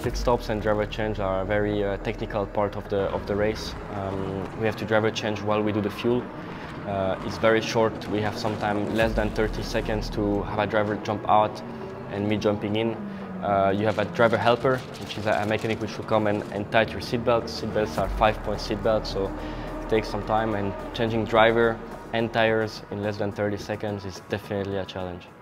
pit stops and driver change are a very technical part of the race. We have to driver change while we do the fuel. It's very short. We have sometimes less than 30 seconds to have a driver jump out and me jumping in. You have a driver helper, which is a mechanic which will come and tighten your seatbelts. Seatbelts are 5-point seatbelts, so it takes some time, and changing driver and tires in less than 30 seconds is definitely a challenge.